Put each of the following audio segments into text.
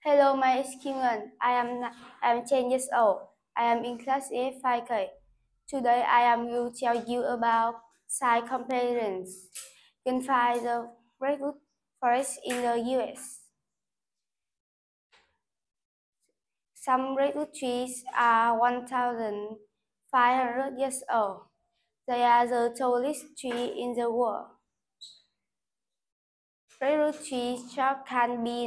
Hello, my name is Kim Ngân. I am 10 years old. I am in class A5K. Today I am will tell you about side comparisons. You can find the redwood forest in the US. Some redwood trees are 1,500 years old. They are the tallest tree in the world. Redwood trees trunk can be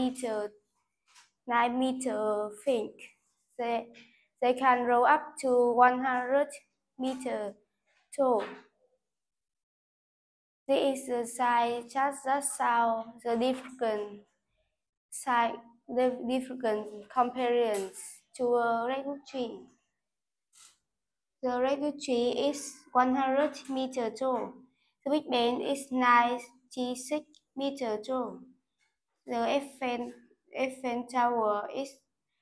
9 meter thick. They can grow up to 100 meters tall. This is the side chart that shows the different comparisons to a redwood tree. The redwood tree is 100 meters tall. The Big Ben is 96 meters tall. The Eiffel Tower is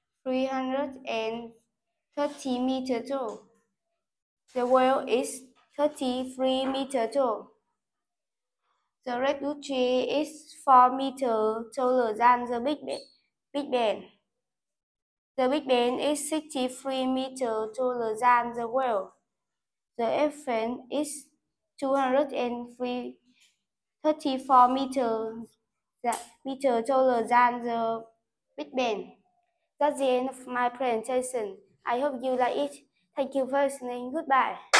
330 meters tall. The whale is 33 meters tall. The redwood tree is 4 meters taller than the Big Ben. The Big Ben is 63 meters taller than the whale. The Eiffel is 234 meters taller than the Big Ben. That's the end of my presentation. I hope you like it. Thank you for listening. Goodbye.